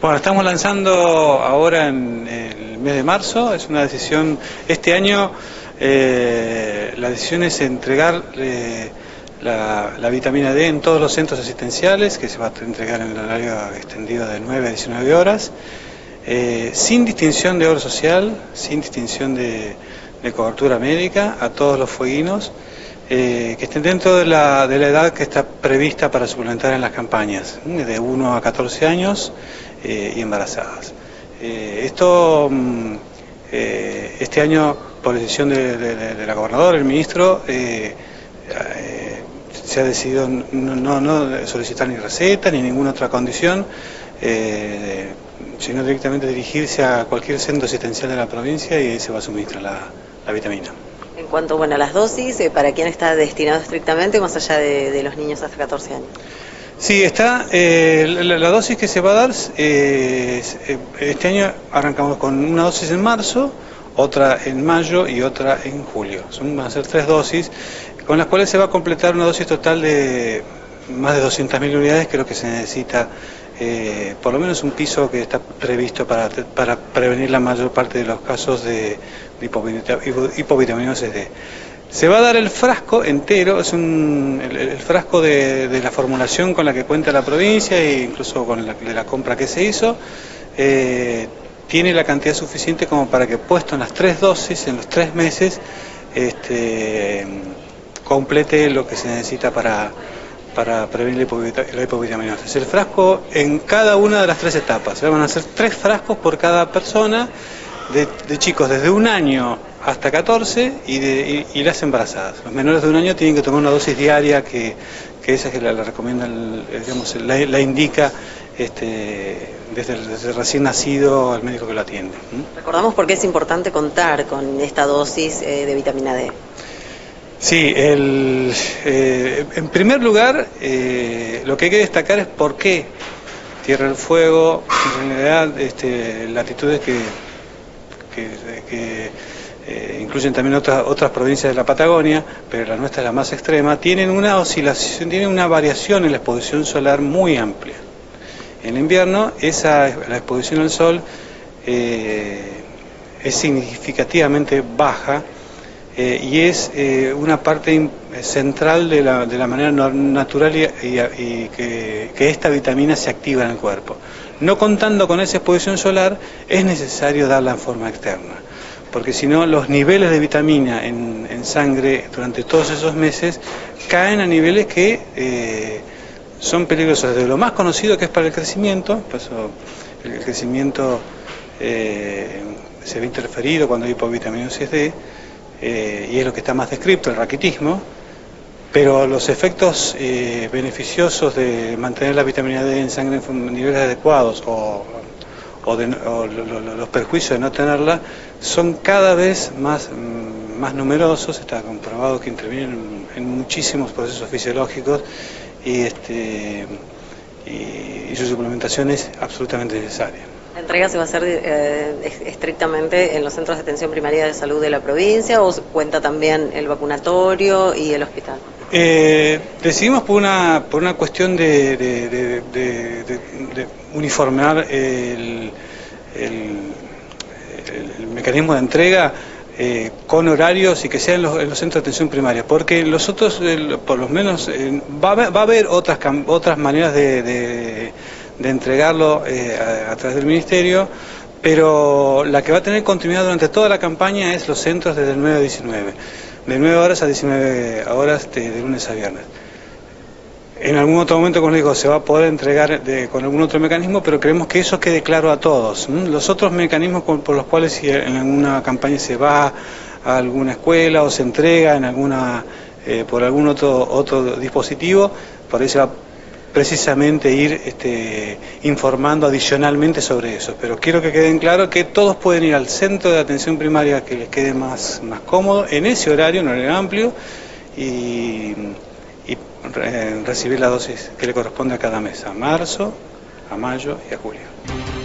Bueno, estamos lanzando ahora en el mes de marzo. Es una decisión, este año la decisión es entregar la vitamina D en todos los centros asistenciales, que se va a entregar en el horario extendido de 9 a 19 horas, sin distinción de obra social, sin distinción de cobertura médica, a todos los fueguinos que estén dentro de la edad que está prevista para suplementar en las campañas, de 1 a 14 años y embarazadas. Esto este año, por decisión de la gobernadora, el ministro, se ha decidido no solicitar ni receta ni ninguna otra condición, sino directamente dirigirse a cualquier centro asistencial de la provincia y ahí se va a suministrar la vitamina. En cuanto a las dosis, ¿para quién está destinado estrictamente, más allá de los niños hasta 14 años? Sí, está la dosis que se va a dar, este año arrancamos con una dosis en marzo, otra en mayo y otra en julio. Van a ser 3 dosis, con las cuales se va a completar una dosis total de más de 200.000 unidades, que es lo que se necesita, por lo menos un piso que está previsto para prevenir la mayor parte de los casos de hipovitaminosis D. Se va a dar el frasco entero, es el frasco de la formulación con la que cuenta la provincia e incluso con la compra que se hizo. Tiene la cantidad suficiente como para que, puesto en las 3 dosis, en los 3 meses, complete lo que se necesita para prevenir la hipovitaminosis. El frasco en cada una de las 3 etapas. Van a ser 3 frascos por cada persona, de chicos desde 1 año hasta 14 y las embarazadas. Los menores de 1 año tienen que tomar una dosis diaria, que esa que la recomienda, digamos, la indica desde recién nacido al médico que lo atiende. Recordamos por qué es importante contar con esta dosis de vitamina D. Sí, en primer lugar, lo que hay que destacar es por qué Tierra del Fuego, en realidad, latitudes que incluyen también otras provincias de la Patagonia, pero la nuestra es la más extrema, tienen una oscilación, tienen una variación en la exposición solar muy amplia. En invierno, la exposición al sol es significativamente baja, y es una parte central de la manera natural y que esta vitamina se activa en el cuerpo. No contando con esa exposición solar, es necesario darla en forma externa, porque si no, los niveles de vitamina en sangre durante todos esos meses caen a niveles que son peligrosos. Desde lo más conocido, que es para el crecimiento, por eso el crecimiento se ve interferido cuando hay hipovitaminosis D, y es lo que está más descrito, el raquitismo, pero los efectos beneficiosos de mantener la vitamina D en sangre en niveles adecuados o los perjuicios de no tenerla son cada vez más numerosos. Está comprobado que intervienen en muchísimos procesos fisiológicos y su suplementación es absolutamente necesaria. ¿La entrega se va a hacer estrictamente en los centros de atención primaria de salud de la provincia o cuenta también el vacunatorio y el hospital? Decidimos por una cuestión de uniformar el mecanismo de entrega con horarios y que sea en los centros de atención primaria, porque los otros, por lo menos, va a haber otras maneras de entregarlo a través del ministerio, pero la que va a tener continuidad durante toda la campaña es los centros desde el 9 a 19, de 9 horas a 19 horas de lunes a viernes. En algún otro momento, como les digo, se va a poder entregar con algún otro mecanismo, pero queremos que eso quede claro a todos. Los otros mecanismos por los cuales, si en alguna campaña se va a alguna escuela o se entrega por algún otro dispositivo, por ahí se va precisamente ir informando adicionalmente sobre eso. Pero quiero que queden claro que todos pueden ir al centro de atención primaria que les quede más cómodo, en ese horario, un horario amplio, y recibir la dosis que le corresponde a cada mes, a marzo, a mayo y a julio.